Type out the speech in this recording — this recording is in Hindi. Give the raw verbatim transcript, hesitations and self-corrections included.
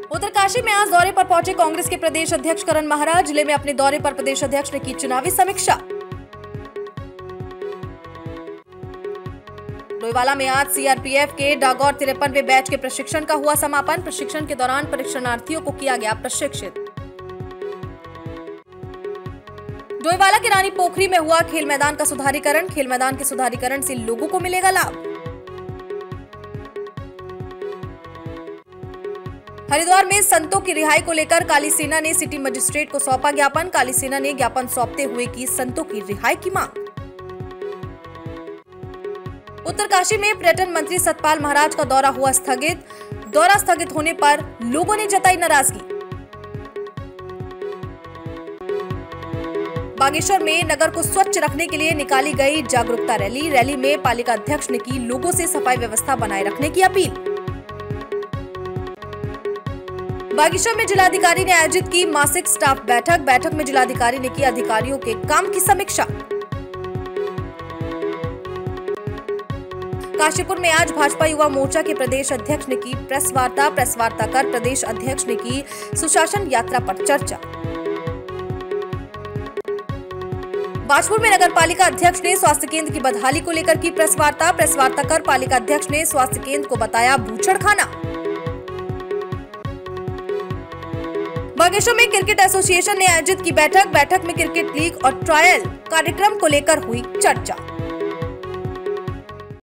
उत्तरकाशी में आज दौरे पर पहुंचे कांग्रेस के प्रदेश अध्यक्ष करण महाराज। जिले में अपने दौरे पर प्रदेश अध्यक्ष ने की चुनावी समीक्षा। डोईवाला में आज सीआरपीएफ के डागौर तिरपनवे बैच के प्रशिक्षण का हुआ समापन। प्रशिक्षण के दौरान प्रशिक्षणार्थियों को किया गया प्रशिक्षित। डोईवाला के रानी पोखरी में हुआ खेल मैदान का सुधारीकरण। खेल मैदान के सुधारीकरण से लोगों को मिलेगा लाभ। हरिद्वार में संतों की रिहाई को लेकर काली सेना ने सिटी मजिस्ट्रेट को सौंपा ज्ञापन। काली सेना ने ज्ञापन सौंपते हुए की संतों की रिहाई की मांग। उत्तरकाशी में पर्यटन मंत्री सतपाल महाराज का दौरा हुआ स्थगित। दौरा स्थगित होने पर लोगों ने जताई नाराजगी। बागेश्वर में नगर को स्वच्छ रखने के लिए निकाली गई जागरूकता रैली। रैली में पालिका अध्यक्ष ने की लोगों से सफाई व्यवस्था बनाए रखने की अपील। बागेश्वर में जिलाधिकारी ने आयोजित की मासिक स्टाफ बैठक। बैठक में जिलाधिकारी ने की अधिकारियों के काम की समीक्षा। काशीपुर में आज भाजपा युवा मोर्चा के प्रदेश अध्यक्ष ने की प्रेस वार्ता। प्रेस वार्ता कर प्रदेश अध्यक्ष ने की सुशासन यात्रा पर चर्चा। बाजपुर में नगर पालिका अध्यक्ष ने स्वास्थ्य केंद्र की बदहाली को लेकर की प्रेस वार्ता। प्रेस वार्ता कर पालिका अध्यक्ष ने स्वास्थ्य केंद्र को बताया बूचड़ खाना। बागेश्वर में क्रिकेट एसोसिएशन ने आयोजित की बैठक। बैठक में क्रिकेट लीग और ट्रायल कार्यक्रम को लेकर हुई चर्चा।